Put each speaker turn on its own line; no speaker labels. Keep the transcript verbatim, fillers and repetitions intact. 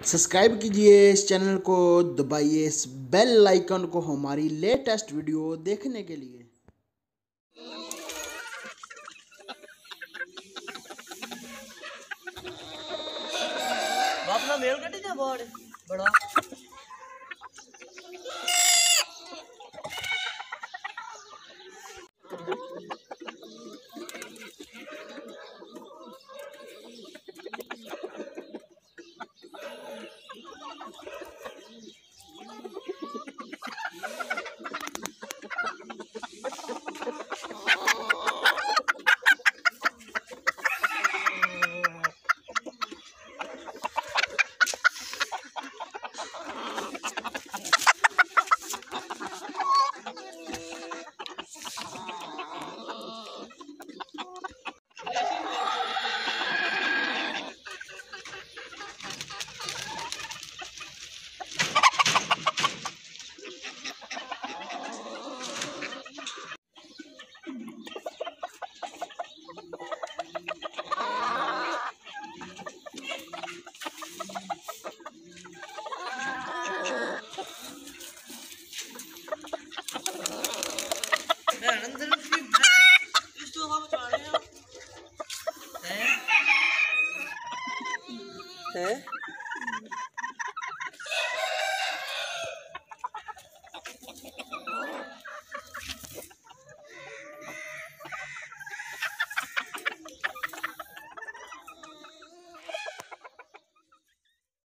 Subscribe कीजिए इस channel को, दबाइए इस बेल आइकन को हमारी लेटेस्ट वीडियो देखने के लिए।
बाप ना मेल कटी जा बड़ बड़ा अंदर इस तो हम बचा रहे हैं हैं